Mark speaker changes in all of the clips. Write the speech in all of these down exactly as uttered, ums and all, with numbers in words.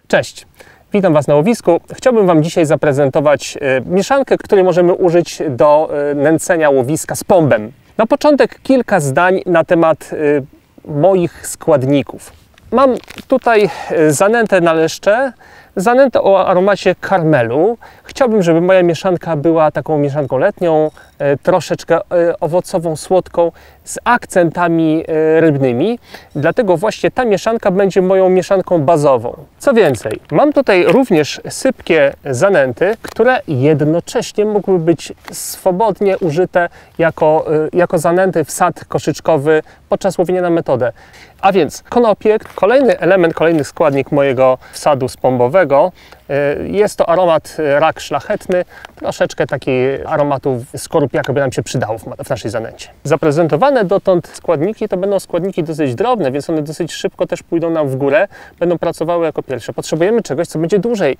Speaker 1: Cześć, witam Was na łowisku. Chciałbym Wam dzisiaj zaprezentować e, mieszankę, której możemy użyć do e, nęcenia łowiska z pombem. Na początek kilka zdań na temat e, moich składników. Mam tutaj e, zanętę na leszcze, zanętę o aromacie karmelu. Chciałbym, żeby moja mieszanka była taką mieszanką letnią, e, troszeczkę e, owocową, słodką, z akcentami e, rybnymi. Dlatego właśnie ta mieszanka będzie moją mieszanką bazową. Co więcej, mam tutaj również sypkie zanęty, które jednocześnie mogły być swobodnie użyte jako, e, jako zanęty w sad koszyczkowy podczas łowienia na metodę. A więc konopie, kolejny element, kolejny składnik mojego wsadu spombowego. Jest to aromat rak szlachetny, troszeczkę takiego aromatu skorupiaka by nam się przydało w naszej zanęcie. Zaprezentowane dotąd składniki to będą składniki dosyć drobne, więc one dosyć szybko też pójdą nam w górę, będą pracowały jako pierwsze. Potrzebujemy czegoś, co będzie dłużej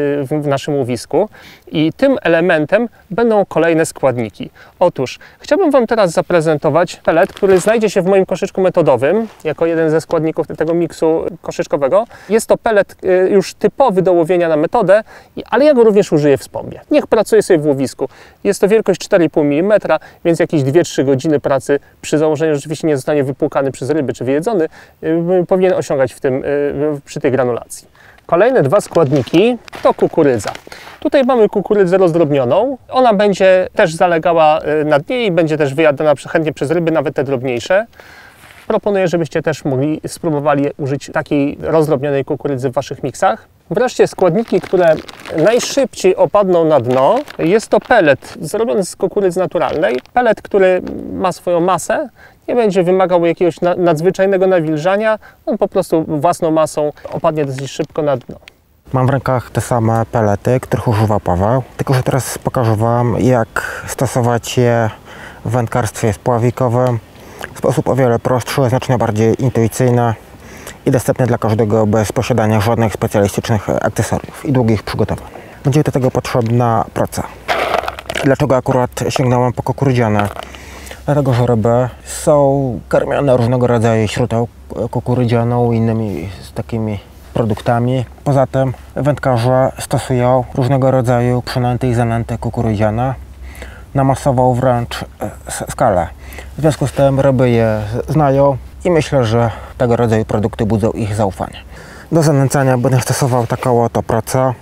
Speaker 1: w naszym łowisku i tym elementem będą kolejne składniki. Otóż chciałbym Wam teraz zaprezentować pelet, który znajdzie się w moim koszyczku metodowym, jako jeden ze składników tego miksu koszyczkowego. Jest to pelet już typowy do łowienia na metodę, ale ja go również użyję w spombie. Niech pracuje sobie w łowisku. Jest to wielkość cztery i pół milimetra, więc jakieś dwie trzy godziny pracy przy założeniu, że rzeczywiście nie zostanie wypłukany przez ryby czy wyjedzony, yy, powinien osiągać w tym, yy, przy tej granulacji. Kolejne dwa składniki to kukurydza. Tutaj mamy kukurydzę rozdrobnioną. Ona będzie też zalegała na dnie i będzie też wyjadana chętnie przez ryby, nawet te drobniejsze. Proponuję, żebyście też mogli spróbowali użyć takiej rozdrobnionej kukurydzy w Waszych miksach. Wreszcie składniki, które najszybciej opadną na dno, jest to pelet zrobiony z kukurydzy naturalnej. Pelet, który ma swoją masę, nie będzie wymagał jakiegoś nadzwyczajnego nawilżania, on po prostu własną masą opadnie dosyć szybko na dno.
Speaker 2: Mam w rękach te same pelety, których używa Paweł, tylko że teraz pokażę Wam, jak stosować je w wędkarstwie spławikowym w sposób o wiele prostszy, znacznie bardziej intuicyjny i dostępny dla każdego bez posiadania żadnych specjalistycznych akcesoriów i długich przygotowań. Będzie do tego potrzebna proca. Dlaczego akurat sięgnąłem po kukurydziane? Dlatego, że ryby są karmione różnego rodzaju śrutą kukurydzianą i innymi z takimi produktami. Poza tym wędkarze stosują różnego rodzaju przynęty i zanęty kukurydziane na masową wręcz skalę. W związku z tym ryby je znają i myślę, że tego rodzaju produkty budzą ich zaufanie. Do zanęcania będę stosował taką oto pracę.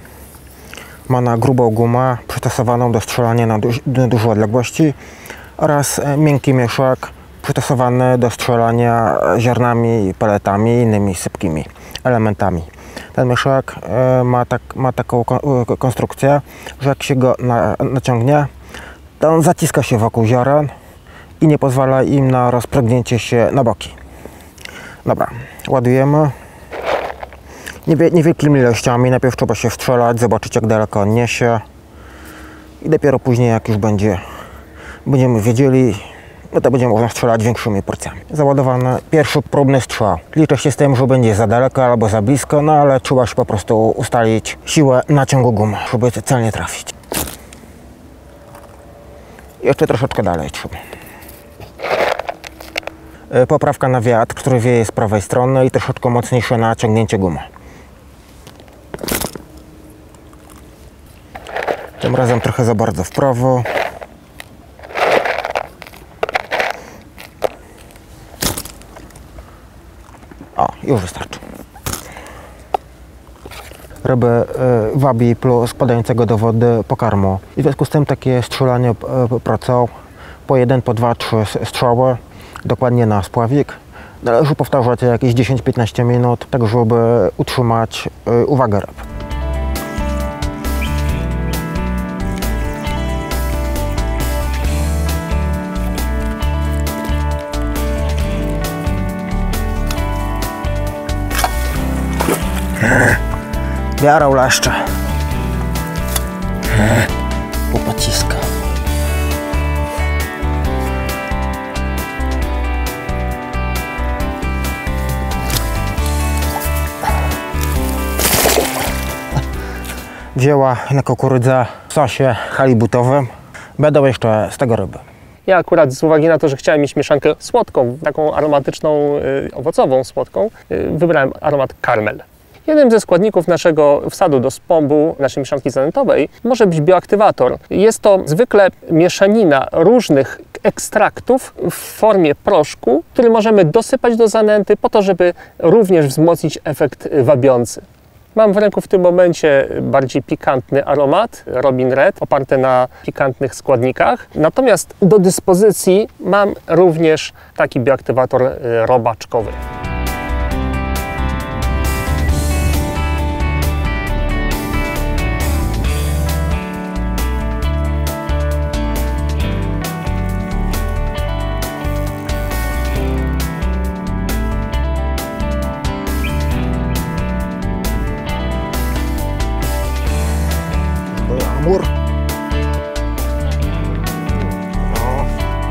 Speaker 2: Ma na grubą gumę przystosowaną do strzelania na, duż, na duże odległości oraz miękki mieszek przystosowany do strzelania ziarnami, peletami i innymi sypkimi elementami. Ten mieszek ma, tak, ma taką konstrukcję, że jak się go na, naciągnie, to on zaciska się wokół ziaren i nie pozwala im na rozpręgnięcie się na boki. Dobra, ładujemy niewielkimi ilościami. Najpierw trzeba się wstrzelać, zobaczyć, jak daleko on niesie i dopiero później, jak już będzie, będziemy wiedzieli, no to będziemy można strzelać większymi porcjami. Załadowany pierwszy próbny strzał. Liczę się z tym, że będzie za daleko albo za blisko, no ale trzeba się po prostu ustalić siłę naciągu gumy, żeby celnie trafić. Jeszcze troszeczkę dalej trzeba. Poprawka na wiatr, który wieje z prawej strony i troszeczkę mocniejsze naciągnięcie gumy. Tym razem trochę za bardzo w prawo. O, już wystarczy. Ryby y, wabi plus padającego do wody pokarmu. I w związku z tym takie strzelanie y, procą po jeden, po dwa, trzy strzały dokładnie na spławik. Należy powtarzać jakieś dziesięć piętnaście minut, tak żeby utrzymać y, uwagę ryb. Biorą leszcze. Upociska. Wzięła na kukurydzę w sosie halibutowym. Będą jeszcze z tego ryby.
Speaker 1: Ja akurat z uwagi na to, że chciałem mieć mieszankę słodką, taką aromatyczną, yy, owocową, słodką, yy, wybrałem aromat karmel. Jednym ze składników naszego wsadu do spombu, naszej mieszanki zanętowej, może być bioaktywator. Jest to zwykle mieszanina różnych ekstraktów w formie proszku, który możemy dosypać do zanęty po to, żeby również wzmocnić efekt wabiący. Mam w ręku w tym momencie bardziej pikantny aromat, Robin Red, oparty na pikantnych składnikach. Natomiast do dyspozycji mam również taki bioaktywator robaczkowy.
Speaker 2: Amur. No.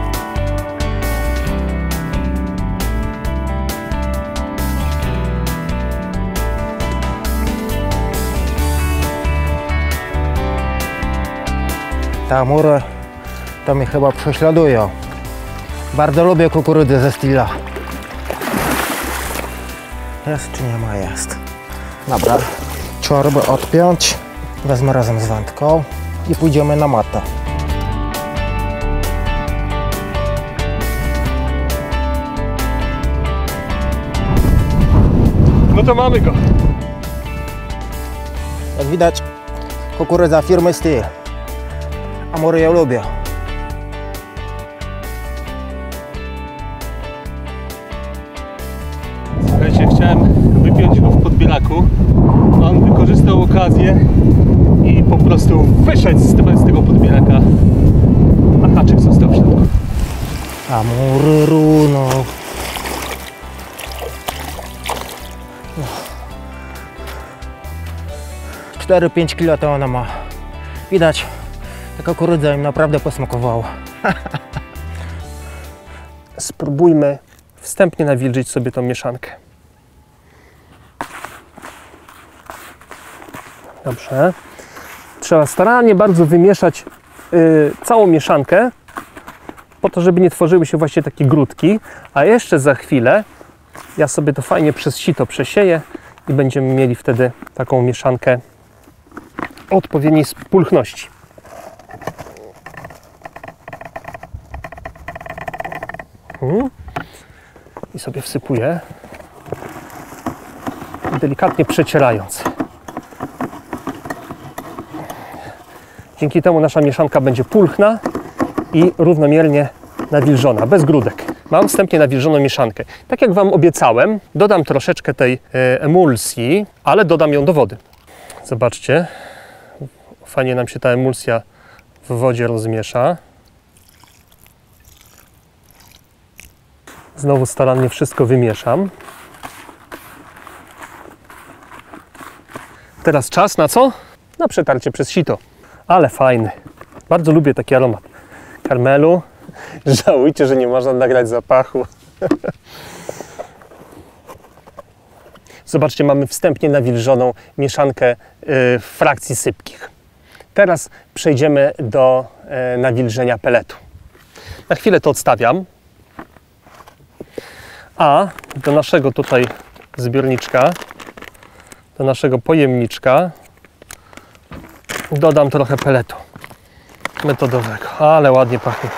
Speaker 2: Te amury to mnie chyba prześladują. Bardzo lubię kukurydzę ze Stila. Jest czy nie ma? Jest. Dobra, czorbę odpiąć. Wezmę razem z wędką i pójdziemy na matę.
Speaker 1: No to mamy go.
Speaker 2: Jak widać, kukurydza firmy Stil. Amury ją lubię.
Speaker 1: Słuchajcie, chciałem wypiąć go w podbieraku. On wykorzystał okazję i po prostu wyszedł z tego, z tego podbieraka, a haczyk został w środku.
Speaker 2: Amury runą. cztery pięć kilo to ona ma. Widać, taka kukurydza im naprawdę posmakowała.
Speaker 1: Spróbujmy wstępnie nawilżyć sobie tą mieszankę. Dobrze. Trzeba starannie bardzo wymieszać yy, całą mieszankę, po to, żeby nie tworzyły się właśnie takie grudki, a jeszcze za chwilę ja sobie to fajnie przez sito przesieję i będziemy mieli wtedy taką mieszankę o odpowiedniej pulchności. Hmm. I sobie wsypuję, delikatnie przecierając. Dzięki temu nasza mieszanka będzie pulchna i równomiernie nawilżona, bez grudek. Mam wstępnie nawilżoną mieszankę. Tak jak Wam obiecałem, dodam troszeczkę tej e, emulsji, ale dodam ją do wody. Zobaczcie, fajnie nam się ta emulsja w wodzie rozmiesza. Znowu starannie wszystko wymieszam. Teraz czas na co? Na przetarcie przez sito. Ale fajny. Bardzo lubię taki aromat karmelu. Żałujcie, że nie można nagrać zapachu. Zobaczcie, mamy wstępnie nawilżoną mieszankę y, frakcji sypkich. Teraz przejdziemy do y, nawilżenia peletu. Na chwilę to odstawiam. A do naszego tutaj zbiorniczka, do naszego pojemniczka dodam trochę peletu metodowego, ale ładnie pachnie.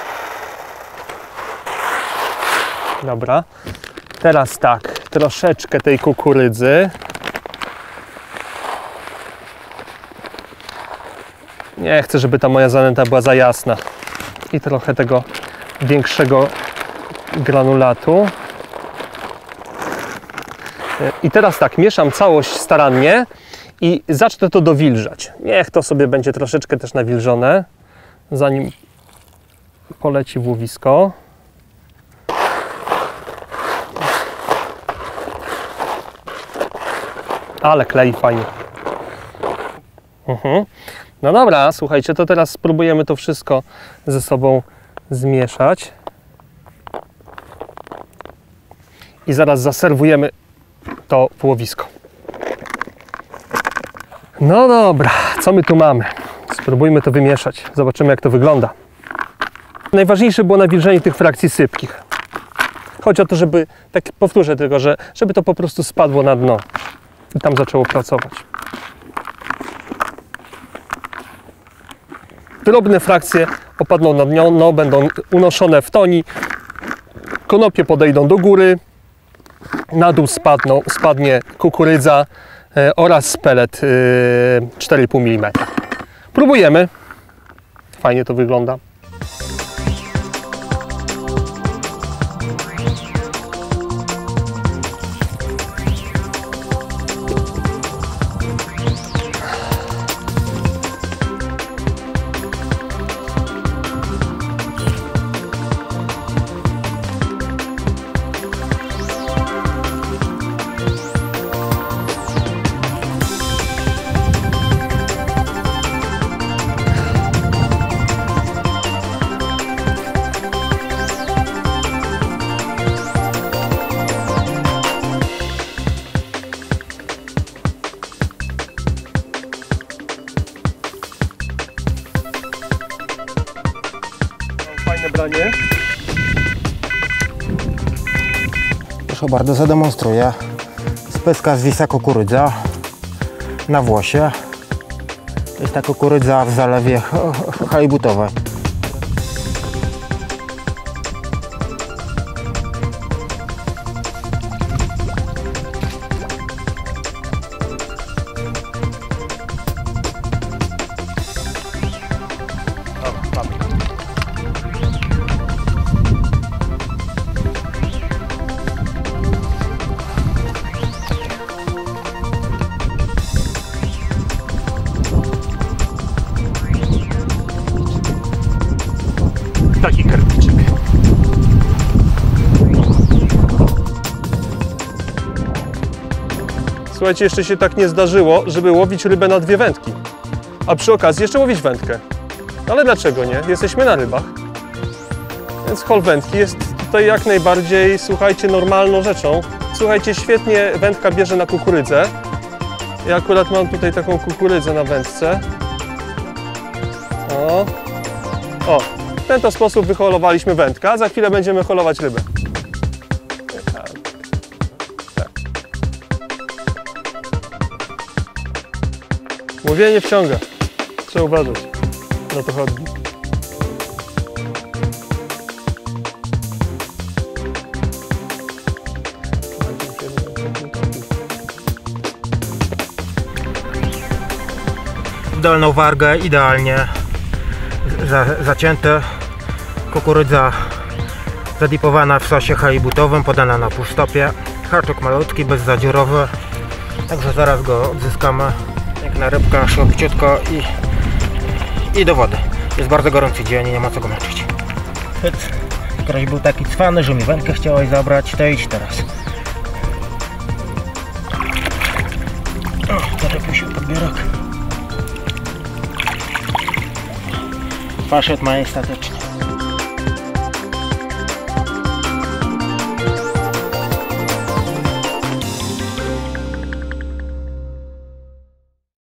Speaker 1: Dobra, teraz tak, troszeczkę tej kukurydzy. Nie chcę, żeby ta moja zanęta była za jasna. I trochę tego większego granulatu. I teraz tak, mieszam całość starannie i zacznę to dowilżać. Niech to sobie będzie troszeczkę też nawilżone, zanim poleci w łowisko. Ale klei fajnie. Mhm. No dobra, słuchajcie, to teraz spróbujemy to wszystko ze sobą zmieszać. I zaraz zaserwujemy to w łowisko. No dobra, co my tu mamy? Spróbujmy to wymieszać. Zobaczymy, jak to wygląda. Najważniejsze było nawilżenie tych frakcji sypkich. Chodzi o to, żeby, tak powtórzę tylko, że żeby to po prostu spadło na dno. i tam zaczęło pracować. Drobne frakcje opadną na dno, będą unoszone w toni, konopie podejdą do góry, na dół spadną, spadnie kukurydza e, oraz pelet e, cztery i pół milimetra. Próbujemy. Fajnie to wygląda. Fajne branie.
Speaker 2: Proszę bardzo, zademonstruję. Z pyska zwisa kukurydza na włosie. To jest ta kukurydza w zalewie halibutowej.
Speaker 1: Taki karpiczek. Słuchajcie, jeszcze się tak nie zdarzyło, żeby łowić rybę na dwie wędki. A przy okazji jeszcze łowić wędkę. Ale dlaczego nie? Jesteśmy na rybach. Więc hol wędki jest tutaj jak najbardziej, słuchajcie, normalną rzeczą. Słuchajcie, świetnie wędka bierze na kukurydzę. Ja akurat mam tutaj taką kukurydzę na wędce. O. O. W ten to sposób wyholowaliśmy wędkę, a za chwilę będziemy holować rybę. Tak. Tak. Łowienie wciąga. Trzeba uważać. Na to chodzi.
Speaker 2: Dolną wargę idealnie za, zacięte. Kukurydza zadipowana w sosie halibutowym, podana na półstopie. Haczek malutki, bezzadziorowy. Także zaraz go odzyskamy. Jak na rybka, szybciutko i, i do wody. Jest bardzo gorący dzień, nie ma co go męczyć. Hyc. Któryś był taki cwany, że mi wędkę chciałeś zabrać, to idź teraz. O, zaczepił się podbierak. Poszedł majestatycznie.